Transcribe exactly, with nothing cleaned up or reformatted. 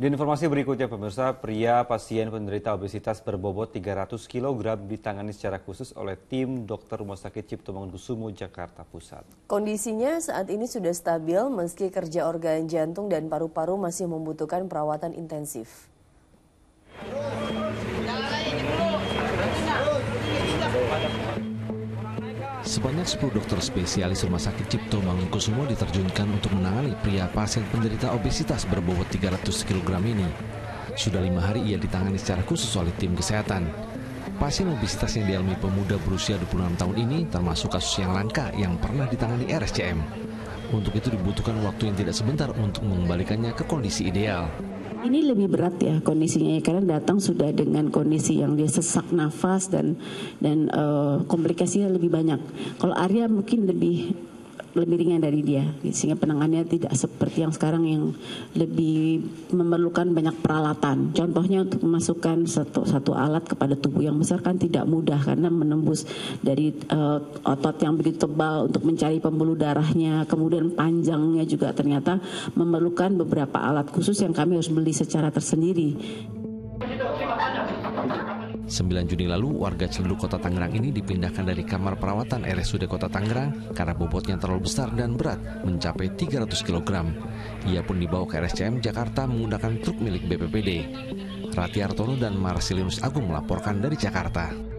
Di informasi berikutnya, pemirsa, pria pasien penderita obesitas berbobot tiga ratus kilogram ditangani secara khusus oleh tim dokter Rumah Sakit Cipto Mangunkusumo, Jakarta Pusat. Kondisinya saat ini sudah stabil meski kerja organ jantung dan paru-paru masih membutuhkan perawatan intensif. Sebanyak sepuluh dokter spesialis Rumah Sakit Cipto Mangunkusumo diterjunkan untuk menangani pria pasien penderita obesitas berbobot tiga ratus kilogram ini. Sudah lima hari ia ditangani secara khusus oleh tim kesehatan. Pasien obesitas yang dialami pemuda berusia dua puluh enam tahun ini termasuk kasus yang langka yang pernah ditangani R S C M. Untuk itu dibutuhkan waktu yang tidak sebentar untuk mengembalikannya ke kondisi ideal. Ini lebih berat ya kondisinya ya, karena datang sudah dengan kondisi yang dia sesak nafas dan dan uh, komplikasinya lebih banyak. Kalau Arya mungkin lebih lebih ringan dari dia, sehingga penanganannya tidak seperti yang sekarang yang lebih memerlukan banyak peralatan. Contohnya untuk memasukkan satu satu alat kepada tubuh yang besar kan tidak mudah karena menembus dari uh, otot yang begitu tebal untuk mencari pembuluh darahnya, kemudian panjangnya juga ternyata memerlukan beberapa alat khusus yang kami harus beli secara tersendiri. sembilan Juni lalu, warga Ciledug Kota Tangerang ini dipindahkan dari kamar perawatan R S U D Kota Tangerang karena bobotnya terlalu besar dan berat, mencapai tiga ratus kilogram. Ia pun dibawa ke R S C M Jakarta menggunakan truk milik B P B D. Rati Artono dan Marsilinus Agung melaporkan dari Jakarta.